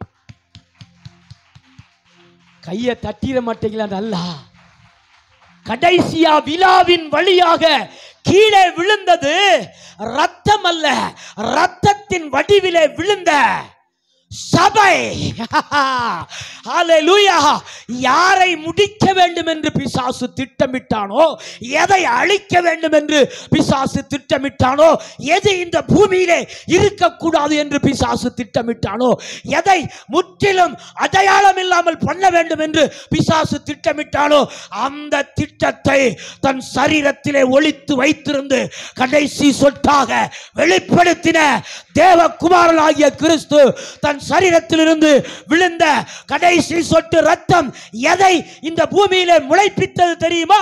[SPEAKER 1] கையை தட்டிட மாட்டீங்களா? நல்லா கடைசியா விழாவின் வழியாக கீழே விழுந்தது ரத்தம் அல்ல, ரத்தத்தின் வடிவிலே விழுந்த சபை. ஹல்லேலூயா. யாரை முடிக்க வேண்டும் என்று பிசாசு திட்டமிட்டானோ, எதை அழிக்க வேண்டும் என்று பிசாசு திட்டமிட்டானோ, எது இந்த பூமியிலே இருக்கக்கூடாது என்று பிசாசு திட்டமிட்டானோ, எதை முற்றிலும் அடையாளம் இல்லாமல் பண்ண வேண்டும் என்று பிசாசு திட்டமிட்டானோ, அந்த திட்டத்தை தன் சரீரத்திலே ஒளித்து வைத்திருந்து கடைசி சொட்டாக வெளிப்படுத்தின தேவகுமாரனாகிய கிறிஸ்து தன் சரீரத்திலிருந்து விழுந்த கடைசி சொட்டு ரத்தம் எதை இந்த பூமியிலே முளைப்பித்தது தெரியுமா?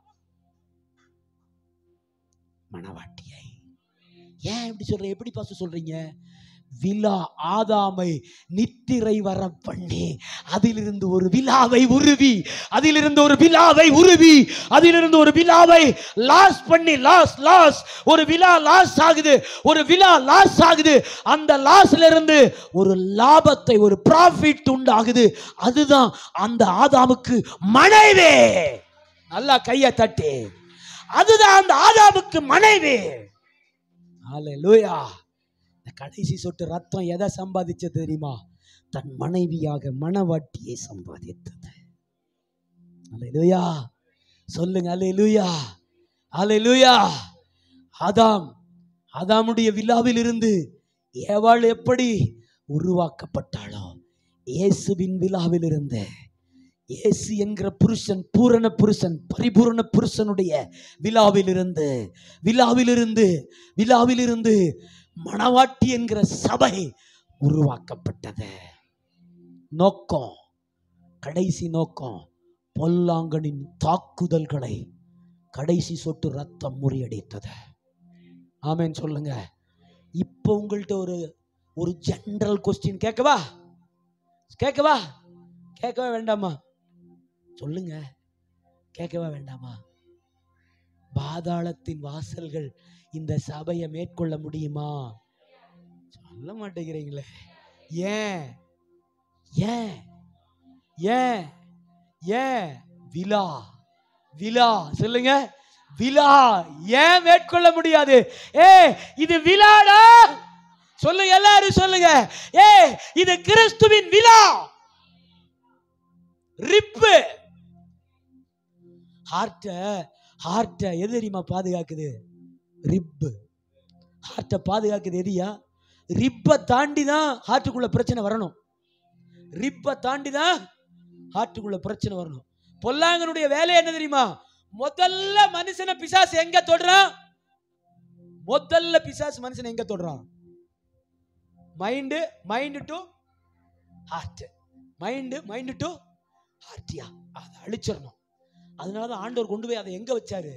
[SPEAKER 1] மணவாட்டியை. ஏன் இப்படி சொல்ற? எப்படி பாச சொல்றீங்க? விலா ஆதாமை நித்திரை வர பண்ணி அதிலிருந்து ஒரு விலாவை உருவி அதிலிருந்து ஒரு விலாவை உருவி அதிலிருந்து ஒரு விலாவை லாஸ் பண்ணி லாஸ் லாஸ் ஒரு விலா லாஸ் ஆகுது, ஒரு விலா லாஸ் ஆகுது. அந்த லாஸ்ல இருந்து ஒரு லாபத்தை, ஒரு ப்ராஃபிட் உண்டாகுது. அதுதான் அந்த ஆதாமுக்கு மனைவி. நல்லா கையை தட்டி. அதுதான் அந்த ஆதாமுக்கு மனைவி. ஹல்லேலூயா. கடைசி சொட்டு ரத்தம் எதை சம்பாதிச்சது தெரியுமா? தன் மனைவியாக மணவாட்டியை சம்பாதித்தது. அல்லேலூயா. சொல்லுங்க அல்லேலூயா. அல்லேலூயா. ஆதாம் ஆதாமுடைய விலாவில் இருந்து ஏவாள் எப்படி உருவாக்கப்பட்டாளோ, இயேசுவின் விலாவில் இருந்து, இயேசு என்கிற புருஷன், பூரண புருஷன், பரிபூரண புருஷனுடைய விலாவில் இருந்து விலாவில் இருந்து விலாவில் இருந்து மணவாட்டி என்கிற சபை உருவாக்கப்பட்டது. நோக்கம், கடைசி நோக்கம், பொல்லாங்கனின் தாக்குதல்களை கடைசி சொட்டு ரத்தம் முறியடித்தது. ஆமென் சொல்லுங்க. இப்போ உங்கள்கிட்ட ஒரு ஒரு ஜெனரல் கொஸ்டின் கேட்கவா? கேட்கவா? கேட்கவா வேண்டாமா? சொல்லுங்க. கேட்கவா வேண்டாமா? பாதாளத்தின் வாசல்கள் இந்த சபையை மேற்கொள்ள முடியுமா? சொல்ல மாட்டேங்கிறீங்களே. ஏன் ஏன் ஏன் ஏன் விலா விலா சொல்லுங்க. விலா ஏன் மேற்கொள்ள முடியாது? ஏ இது விலாடா. சொல்லுங்க எல்லாரும் சொல்லுங்க. ஏ இது கிறிஸ்துவின் விலா. ரிப்பு. ஹார்ட்ட ஹார்ட்ட எது தெரியுமா பாதுகாக்குது? ரிப்பு. ஹார்ட்டை பாதுகாக்குது எதியா? ரிப்பை தாண்டி தான் ஹார்ட்டுக்குள்ள பிரச்சனை வரணும். ரிப்பை தாண்டி தான் ஹார்ட்டுக்குள்ள பிரச்சனை வரணும். பொல்லாங்கனுடைய வேலை என்ன தெரியுமா? முதல்ல மனுஷனை பிசாசு எங்க தொடுறான்? முதல்ல பிசாசு மனுஷனை எங்க தொடுறான்? Mind mind to heart. Mind mind to ஹார்ட்டியா? அதை அழிச்சிடணும். அதனாலதான் ஆண்டவர் கொண்டு போய் அதை எங்க வச்சாரு?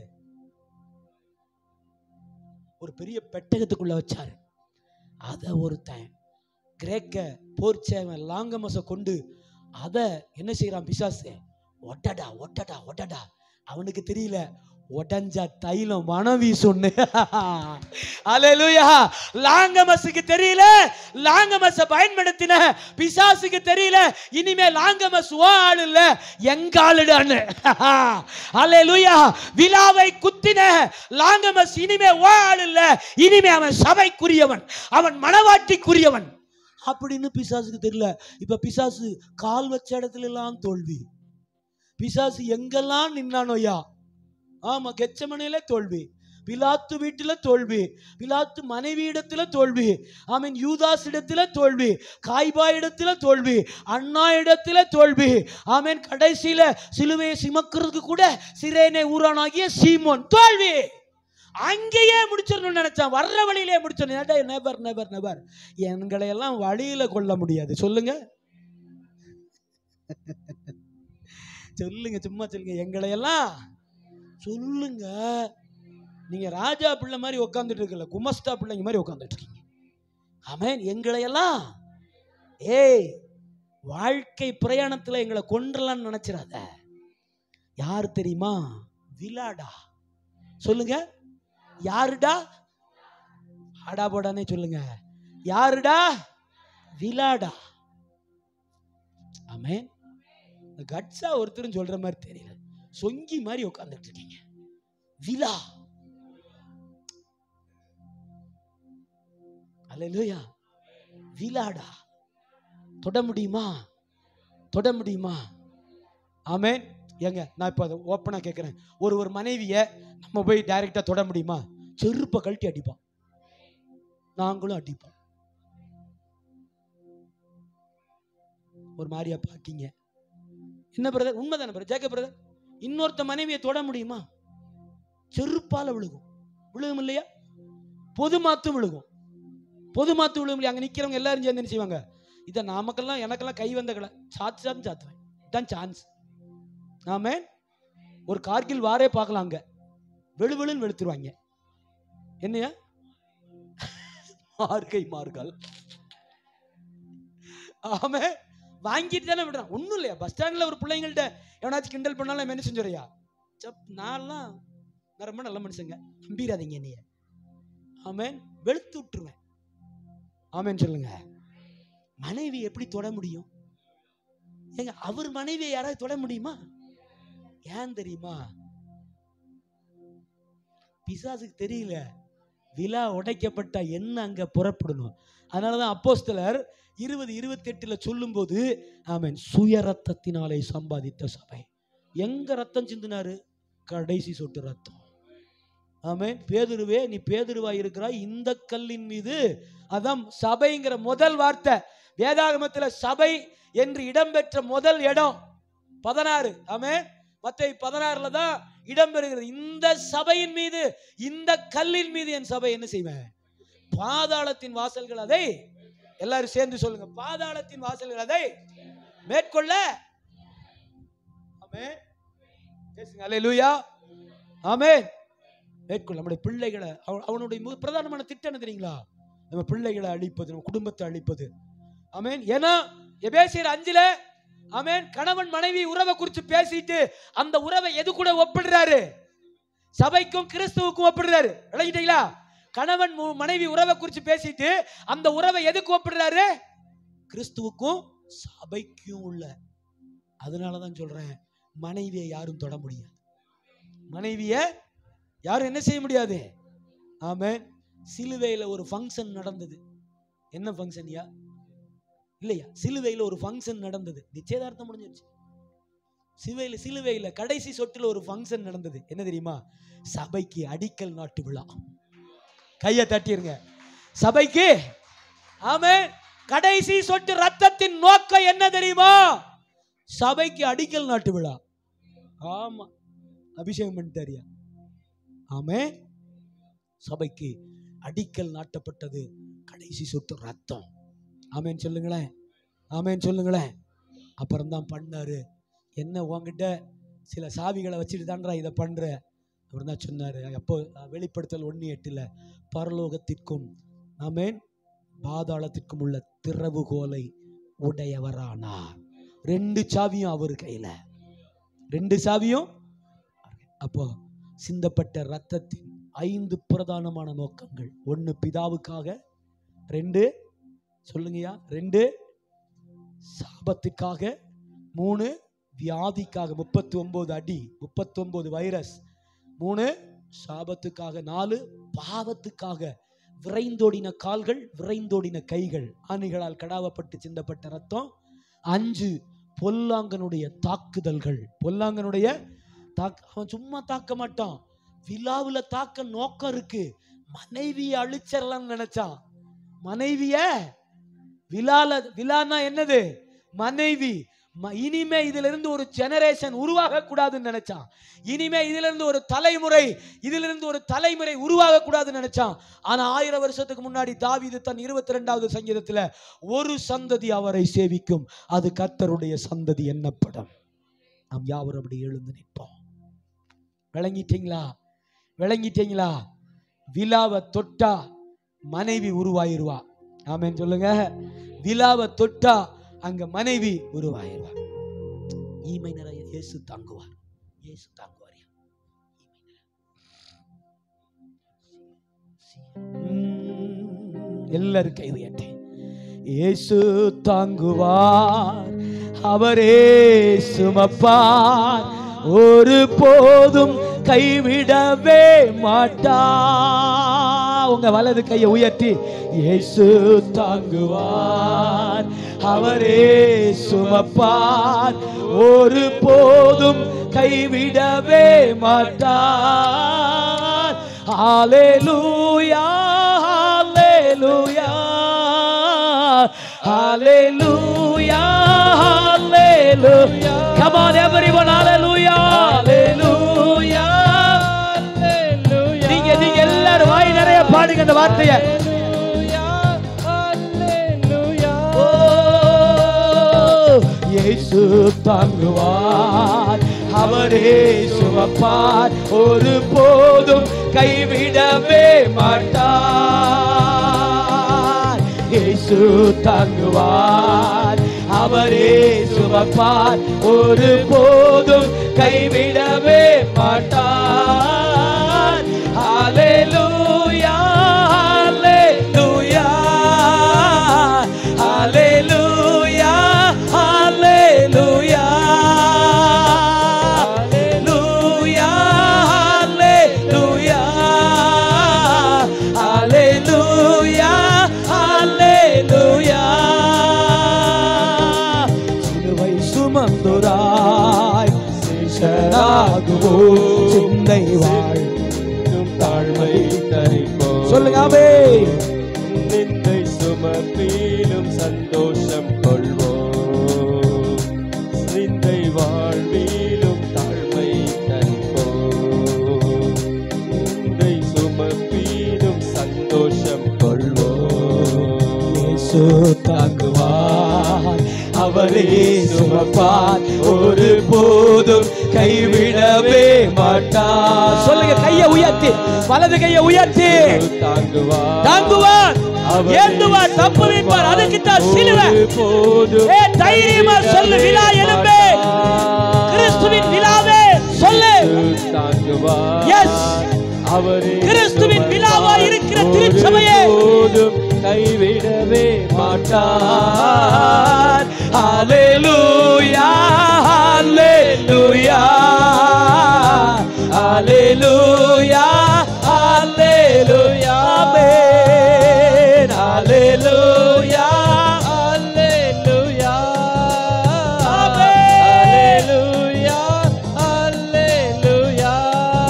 [SPEAKER 1] ஒரு பெரிய பெட்டகத்துக்குள்ள வச்சாரு. அதை ஒருத்தன் கிரேக்க போர்ச்சவன் லாங்கமஸ கொண்டு அதை என்ன செய்யறான் பிசாசு? ஒட்டடா ஒட்டடா ஒட்டடா. அவனுக்கு தெரியல உடஞ்சா தைலம் மனவி சொன்னு. அல்லேலூயா. லாங்கமஸுக்கு தெரியல, லாங்கமஸ பயன்படுத்தின பிசாசுக்கு தெரியல, இனிமே லாங்கமஸ் ஓ ஆளு இல்ல எங்க ஆளுடான்னு. அல்லேலூயா. விலாவை குத்தின லாங்கமஸ் இனிமே ஓ ஆளு இல்ல, இனிமே அவன் சபைக்குரியவன், அவன் மணவாட்டிக்குரியவன் அப்படின்னு பிசாசுக்கு தெரியல. இப்ப பிசாசு கால் வச்ச இடத்துல எல்லாம் தோல்வி. பிசாசு எங்கெல்லாம் நின்னானோயா? ஆமா, கெச்சமனையில தோல்வி, பிலாத்து வீட்டுல தோல்வி, பிலாத்து மனைவி இடத்துல தோல்வி, ஆமீன், யூதாஸ் இடத்துல தோல்வி, காய்பா இடத்துல தோல்வி, அண்ணா இடத்துல தோல்வி, ஆமீன், கடைசியில சிலுவையை சுமக்கிறதுக்கு கூட சிரேனே ஊரானாகிய சீமோன் தோல்வி. அங்கேயே முடிச்சிடணும்னு நினைச்சான், வர்ற வழியிலே முடிச்சிடணும். Never never never. எங்களை எல்லாம் வழியில கொள்ள முடியாது. சொல்லுங்க சொல்லுங்க, சும்மா சொல்லுங்க. எங்களை எல்லாம் சொல்லுங்க. நீங்க ராஜா பிள்ளை மாதிரி உட்காந்துட்டு இருக்கல, குமஸ்தா பிள்ளைங்க மாதிரி உட்காந்துட்டு இருக்கீங்க. ஆமென். எங்களை எல்லாம் ஏய் வாழ்க்கை பிரயாணத்துல எங்களை கொன்றலாம்னு நினைச்சிடாத. யாரு தெரியுமா? விலாடா. சொல்லுங்க, யாருடா? ஆடா போடானே சொல்லுங்க. யாருடா? விலாடா. ஆமென். கட்ஸா ஒருத்தரும் சொல்ற மாதிரி தெரியல, சொங்கி மாதிரி உட்கார்ந்துட்டு இருக்கீங்க. விலா. அல்லேலூயா. விலாடா. தொட முடியுமா? தொட முடியுமா? ஆமென். ஏங்க நான் இப்போ அதை ஓப்பனாக கேட்குறேன். ஒரு ஒரு மனைவியை நம்ம போய் டைரெக்டாக தொட முடியுமா? செருப்பை கழட்டி அடிப்பான். நாங்களும் அடிப்போம். ஒரு மாதிரியா பாக்கிங்க. என்ன பிரதர்? உண்மைதானே பிரதர்? ஜேக்க பிரதர், இன்னொருத்த மனைவியை தொட முடியுமா? செருப்பால விழுகும். விழுகும் இல்லையா? பொது மாத்து விழுகும். பொது மாத்து விழுகும் இல்லையா? அங்கே நிற்கிறவங்க எல்லாரும் சேர்ந்து என்ன செய்வாங்க? இதை நமக்கெல்லாம் எனக்கெல்லாம் கை வந்த கடை சாத்து சாத்து சாத்துவேன். இதுதான் சான்ஸ். ஆமே. ஒரு கார்கில் வாரே பார்க்கலாம். அங்க வெளு வெளுன்னு வெளுத்துருவாங்க. என்னையா மார்கை மார்கள். ஆமே. வாங்கிட்டு தானே விடுறான். ஒன்றும் இல்லையா? பஸ் ஸ்டாண்டில் ஒரு பிள்ளைங்கள்ட்ட எவனாச்சும் கிண்டல் பண்ணாலும் என்ன செஞ்சுறியா? சப் நான்லாம் நான் ரொம்ப நல்ல மனுஷங்க, நம்பிடாதீங்க என்னைய. ஆமேன். வெளுத்து விட்டுருவேன். ஆமேன் சொல்லுங்க. மனைவி எப்படி தொட முடியும்? ஏங்க அவர் மனைவியை யாராவது தொட முடியுமா? ஏன் தெரியுமா? பிசாசுக்கு தெரியல விலா உடைக்கப்பட்ட என்ன அங்க புறப்படணும். அதனாலதான் அப்போஸ்தலர் இருபது இருபத்தி எட்டுல சொல்லும் போது ஆமென், சுய ரத்தத்தினாலே சம்பாதித்த சபை. எங்க ரத்தம் சிந்தினாரு? கடைசி சொட்டு ரத்தம். ஆமென். பேதுருவே, நீ பேதுருவா இருக்கிறாய் இந்த கல்லின் மீது. அதான் சபைங்கிற முதல் வார்த்தை வேதாகமத்தில் சபை என்று இடம்பெற்ற முதல் இடம் பதினாறு. ஆமென். மத்தேயு பதினாறுல தான் இடம்பெறுகிறது. இந்த சபையின் மீது, இந்த கல்லின் மீது என் சபை என்ன செய்வேன்? பாதாளத்தின் வாசல்கள் அதை, எல்லாரும் சேர்ந்து சொல்லுங்க, பாதாளத்தின் வாசல்கள் அதை மேற்கொள்ள. ஆமென். பேசுங்க அல்லேலூயா. ஆமென். மேற்கொள்ள. நம்முடைய பிள்ளைகளை, அவனுடைய பிரதானமான திட்டம் என்ன தெரியுங்களா? நம்ம பிள்ளைகளை அழிப்பது, நம்ம குடும்பத்தை அழிப்பது. ஆமென். ஏன்னா எபேசியர் அஞ்சுல ஆமென், கணவன் மனைவி உறவை குறித்து பேசிட்டு அந்த உறவை எது கூட ஒப்பிடுறாரு? சபைக்கும் கிறிஸ்துவுக்கும் ஒப்பிடுறாரு. விளங்கிட்டீங்களா? கணவன் மனைவி உறவை குறித்து பேசிட்டு அந்த உறவை எதுக்கு ஒப்பிடுறாரு? கிறிஸ்துவுக்கும் சபைக்கும் உள்ள. அதனாலதான் சொல்றேன், மனைவியை யாரும் தொட முடியாது. மனைவியை யாரும் என்ன செய்ய முடியாது. ஆமென். சிலுவையில ஒரு ஃபங்க்ஷன் நடந்தது. என்ன ஃபங்க்ஷன் யா? இல்லையா? சிலுவையில் ஒரு ஃபங்க்ஷன் நடந்தது. நிச்சயதார்த்தம் முடிஞ்சிருச்சு. சிலுவையில் சிலுவையில் கடைசி சொட்டுல ஒரு ஃபங்க்ஷன் நடந்தது. என்ன தெரியுமா? சபைக்கு அடிக்கல் நாட்டு விழா. கையை தட்டிருங்க. சபைக்கு ஆமென், கடைசி சொட்டு ரத்தத்தின் நோக்கம் என்ன தெரியுமா? சபைக்கு அடிக்கல் நாட்டு விழா. ஆமா, அபிஷேகம் பண்ணிட்டாரியா? ஆமென். சபைக்கு அடிக்கல் நாட்டப்பட்டது கடைசி சொட்டு ரத்தம். ஆமென் சொல்லுங்களேன். ஆமென் சொல்லுங்களேன். அப்புறம் தான் பண்ணாரு. என்ன உங்ககிட்ட சில சாவிகளை வச்சுட்டு தான்றா இதை பண்ற? அப்புறம் தான் சொன்னாரு. அப்போ வெளிப்படுத்தல் ஒன்று எட்டுல பரலோகத்திற்கும் ஆமென் பாதாளத்திற்கும் உள்ள திறவுகோலை உடையவரானார். ரெண்டு சாவியும் அவர் கையில, ரெண்டு சாவியும். அப்போ சிந்தப்பட்ட ரத்தத்தின் ஐந்து பிரதானமான நோக்கங்கள். ஒன்னு பிதாவுக்காக, ரெண்டு சொல்லுங்கயா, ரெண்டு சாபத்துக்காக, மூணு வியாதிக்காக, முப்பத்தி ஒன்பது அடி, முப்பத்தி ஒன்பது வைரஸ், மூணு சாபத்துக்காக, நாலு பாவத்துக்காக, விரைந்தோடின கால்கள், விரைந்தோடின கைகள், ஆணிகளால் கடாவப்பட்டு சிந்தப்பட்ட ரத்தம், அஞ்சு பொல்லாங்கனுடைய தாக்குதல்கள். பொல்லாங்கனுடைய தாக்க, அவன் சும்மா தாக்க மாட்டான், விழாவுல தாக்க நோக்கம் இருக்கு. மனைவியை அழிச்சிடலாம்னு நினைச்சான். மனைவிய விழால, விழானா என்னது? மனைவி. இனிமே இதுல இருந்து ஒரு ஜெனரேஷன் உருவாக கூடாதுன்னு நினைச்சான். இனிமே இதுல இருந்து ஒரு தலைமுறை, இதுல இருந்து ஒரு தலைமுறை உருவாக கூடாதுன்னு நினைச்சான். ஆனா ஆயிரம் வருஷத்துக்கு முன்னாடி தாவீது தன் இருபத்தி ரெண்டாவது சங்கீதத்துல ஒரு சந்ததி அவரை சேவிக்கும், அது கர்த்தருடைய சந்ததி என்னப்படும். நாம் யாவரும் அப்படி எழுந்து நிற்போம். விளங்கிட்டீங்களா? விளங்கிட்டீங்களா? விழாவை தொட்டா மனைவி உருவாயிருவா. ஆமென் சொல்லுங்க. விழாவை தொட்டா அங்க மனைவி உருவாயிருவா. ஈமை நிறைய இயேசு தாங்குவார். இயேசு தாங்குவார். எல்லாரும் கை உயர்த்தி இயேசு தாங்குவார், அவரே சுமப்பார், ஒரு போதும் கைவிடவே மாட்டார். உங்க வலது கையை உயர்த்தி இயேசு தாங்குவார், அவரே சுமப்பார், ஒரு போதும் கைவிடவே மாட்டார். ஹalleluya ஹalleluya ஹalleluya ஹalleluya. Come on everyone, hallelujah hallelujah hallelujah. நீங்க நீங்க எல்லாரும் வாய் நிறைய பாடுங்க அந்த வார்த்தையை. இயேசு தாங்குவார், அவரே சுமப்பார், ஒரு போதும் கைவிடவே மாட்டார். இயேசு தாங்குவார், அவரே சுமப்பார், ஒரு போதும் கைவிடவே மாட்டார். ஹalleluya ஹalleluya ஹalleluya ஹalleluya ஹalleluya ஹalleluya ஹalleluya ஹalleluya. சிலுவை சுமந்தோராய் சேஷராகுவோம், சிந்தை வாழ்ந்தும் தாழ்மை தரிப்போம். சொல்லுங்க ஆமென்.
[SPEAKER 2] நிந்தை சுமப்பிலும் சந்தோஷம் கொள்வோம், நிந்தை வாழ்விலும் தாழ்மை தரிப்போம். நிந்தை சுமப்பிலும் சந்தோஷம் கொள்வோம்.
[SPEAKER 1] இயேசு தாங்குவார், அவரே சுமப்பார், ஒரு போதும் கைவிடவே மாட்டார். சொல்லுங்க கையை உயர்த்தி, வலது கையை உயர்த்தி.
[SPEAKER 2] தாங்குவார்
[SPEAKER 1] தாங்குவார், ஏந்துவார், தப்புவிப்பார். அதுக்கு தான் சிலுவை. ஏ தைரியமா சொல்லு, விழா எலும்பே, கிறிஸ்துவின் விழாவே சொல்லு.
[SPEAKER 2] தாங்குவார்,
[SPEAKER 1] எஸ்,
[SPEAKER 2] அவரே
[SPEAKER 1] கிறிஸ்துவின் விழாவாய் இருக்கிற திருச்சபையே
[SPEAKER 2] கைவிடவே
[SPEAKER 1] மாட்டார். ஹalleluya ஹalleluya ஹalleluya ஹalleluya ஆமென். ஹalleluya ஹalleluya ஆமென். ஹalleluya ஹalleluya.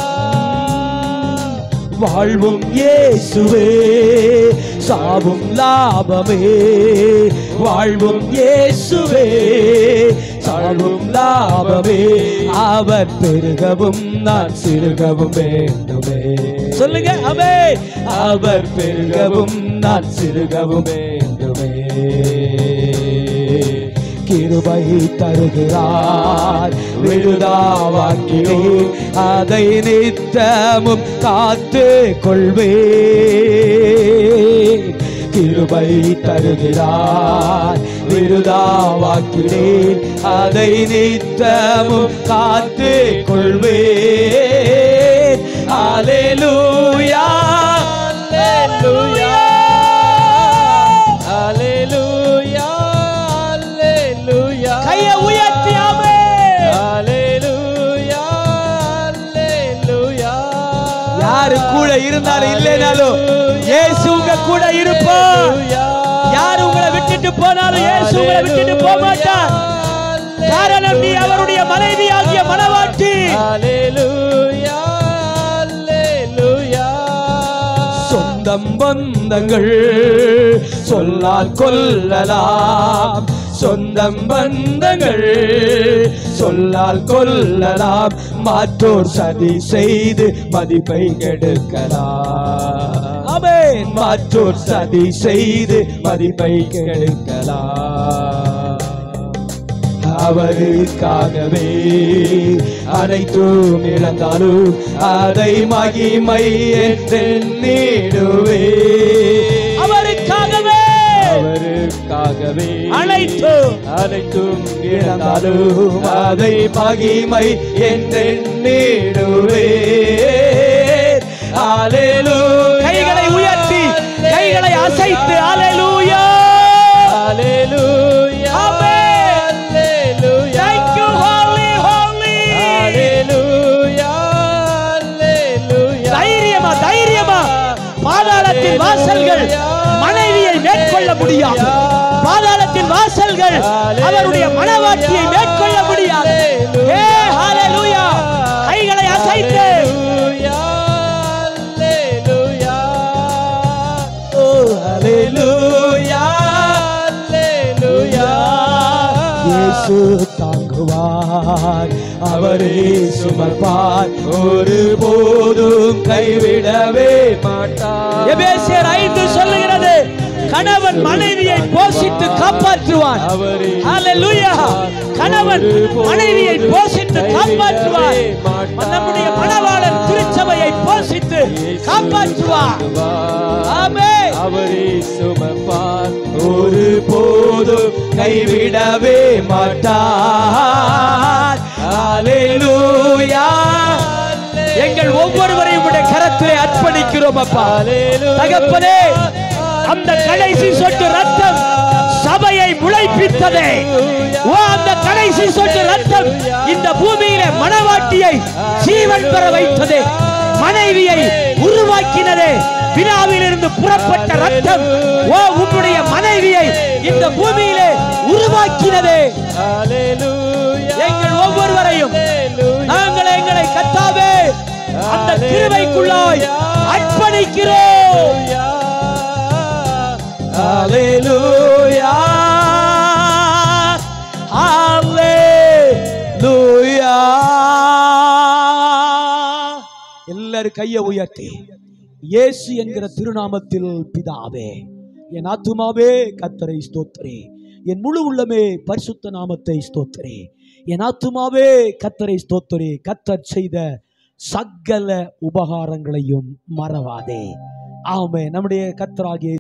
[SPEAKER 1] வாழ்வும் இயேசுவே, சாவும் லாபமே. வாழ்வும் இயேசுவே, சாவும் லாபமே. அவர் பெருகவும் நான் சிறுகவும் வேண்டுமே. சொல்லுங்க ஆமென். அவர் பெருகவும் நான் சிறுகவும் வேண்டுமே. கிருபை தருகிறார், விழுதாவாக்கினே, அதை நித்தமும் காத்து கொள்வே. கிருபை தருகிறார், விழுதாவாக்கினே, அதை நித்தமும் காத்து கொள்வே. ஹalleluya ஹalleluya ஹalleluya ஹalleluya. கையை உயர்த்தி ஆமென். ஹalleluya ஹalleluya. யாரு கூட இருந்தாலும் இல்லைனாலும் இயேசு உங்க கூட இருப்பார். யார் உங்களை விட்டுட்டு போனாலும் இயேசு உங்களை விட்டுட்டு போக மாட்டார். காரணம் நீ அவருடைய மனைவியாகிய மணவாட்டி. ஹalleluya ஹalleluya. சொந்தம் பந்தங்கள் சொல்லால் கொல்லலாம், சொந்தம் பந்தங்கள் சொல்லால் கொல்லலாம். மாற்றோர் சதி செய்து மதிப்பை கெடுக்கலாம். ஆமென். மாற்றோர் சதி செய்து மதிப்பை கெடுக்கலாம். அவருக்காகவே அனைத்தும் இழந்தாலும் அதை மகிமை என்றெண்ணிடுவே. அவருக்காகவே அவருக்காகவே அனைத்தும் அனைத்தும் இழந்தாலும் அதை மகிமை என்றெண்ணிடுவே. ஹalleluya. கைகளை உயர்த்தி, கைகளை அசைத்து ஹalleluya ஹalleluya ஆமென். ஹalleluya. Thank you holy holy. ஹalleluya ஹalleluya. தைரியமா தைரியமா பாதாளத்தின் வாசல்கள் மனைவியை மேற்கொள்ள முடியாது. பாதாளத்தின் வாசல்கள் அவருடைய மனவாட்டியை மேற்கொள்ள முடியாது. ஏ ஹalleluya, கைகளை அசைத்து ஓ ஹalleluya ஹalleluya, இயேசு தாங்குவார், அவரே சுமப்பார், ஒருபோதும் கைவிடவே மாட்டார். எபேசியர் ஐந்து சொல்லுகிறது, கணவன் மனைவியை போஷித்து காப்பாற்றுவார். ஹalleluya, கணவன் மனைவியை போஷித்து காப்பாற்றுவார். நம்முடைய மணவாளன் திருச்சபையை போஷித்து காப்பாற்றுவார். ஆமென். அவரே சுமப்பார், ஒருபோதும் கைவிடவே மாட்டார். ஹalleluya. எங்கள் ஒவ்வொருவரையும் உடைய கரத்திலே அர்ப்பணிக்கிறோம் அப்பா. தகப்பனே, அந்த கடைசி சொட்டு ரத்தம் சபையை முளைப்பித்ததே. ஓ, அந்த கடைசி சொட்டு ரத்தம் இந்த பூமியிலே மணவாட்டியை ஜீவன் பெற வைத்ததே, மனைவியை உருவாக்கினதே. பிதாவிலிருந்து புறப்பட்ட ரத்தம் ஓ உம்முடைய மனைவியை இந்த பூமியிலே உருவாக்கினதே. எங்கள் ஒவ்வொருவரையும் நாங்கள் எங்களை கர்த்தாவே அந்த கிருபைக்குள்ளாய் அர்ப்பணிக்கிறோம். ஹalleluya ஹalleluya. எல்லாரும் கையை உயர்த்தி இயேசு என்கிற திருநாமத்தில் பிதாவே, என் ஆத்துமாவே கர்த்தரை ஸ்தோத்திரே, என் முழு உள்ளமே பரிசுத்த நாமத்தை ஸ்தோத்திரே, என் ஆத்துமாவே கர்த்தரை ஸ்தோத்திரே, கர்த்தர் செய்த சகல உபகாரங்களையும் மறவாதே. ஆமென். நம்முடைய கர்த்தராகிய